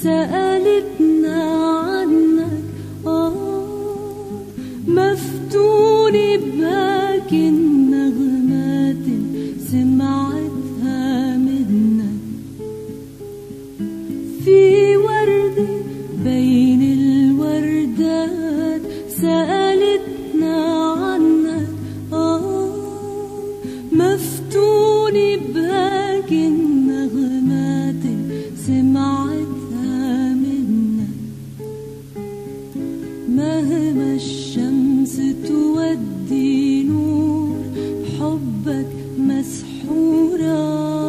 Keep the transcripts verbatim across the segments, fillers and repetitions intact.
سألتنا عنك آه مفتون باكي النغمات سمعتها منك في ورد بين الوردات سألتنا عنك آه مفتون باكي النغمات سمعتها منك مهما الشمس تودي نور حبك مسحورة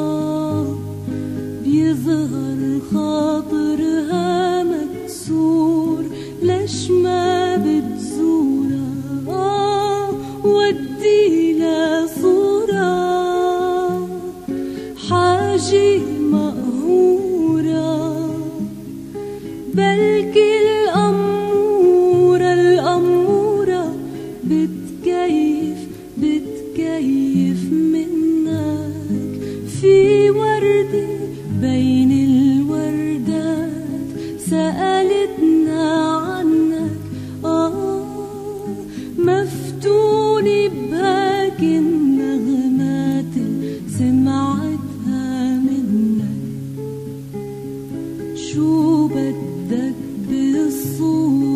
بيظهر خاطرها مكسور ليش ما بتزورها آه ودي لها صورة حاجة مقهورة بلكي الأمورة الأمورة بتكيف بتكيف منك في وردة بين الوردات سألتنا عنك آه مفتون باكي النغمات سمعتها منك شو بدك بالصورة